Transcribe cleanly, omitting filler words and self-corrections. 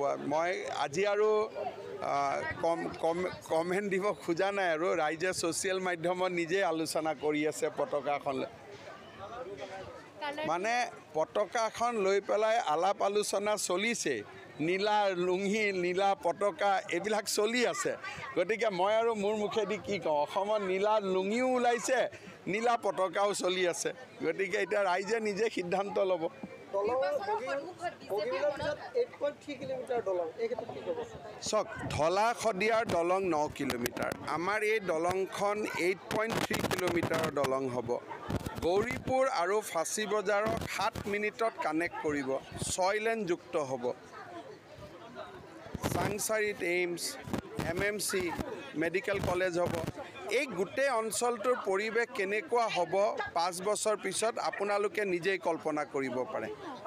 মই আজি আৰু কমেণ্ট দিব খোজা নাই আৰু ৰাইজে ছ'চিয়েল মাধ্যমত নিজেই আলোচনা কৰি আছে পতাকাখন মানে পতাকাখন লৈ পেলাই আলাপ আলোচনা চলিছে নীলা লুঙি নীলা পতাকা এইবিলাক চলি আছে গতিকে মই আৰু মোৰ মুখেদি কি কওঁ অসমত নীলা লুঙিও ওলাইছে নীলা পতাকাও চলি আছে গতিকে এতিয়া ৰাইজে নিজে সিদ্ধান্ত ল'ব চাওক ঢলা শদিয়াৰ দলং 9 কিলোমিটাৰ আমাৰ এই দলংখন 8.3 কিলোমিটাৰৰ দলং হ'ব গৌৰীপুৰ আৰু ফাঁচী বজাৰক 7 মিনিটত কানেক্ট কৰিব 6 লেন যুক্ত হ'ব চাংচাৰিত এইমছ MMC মেডিকেল কলেজ হ'ব এই গোটেই অঞ্চলটোৰ পৰিৱেশ কেনেকুৱা হ'ব 5 বছৰ পিছত আপোনালোকে নিজেই কল্পনা কৰিব পাৰে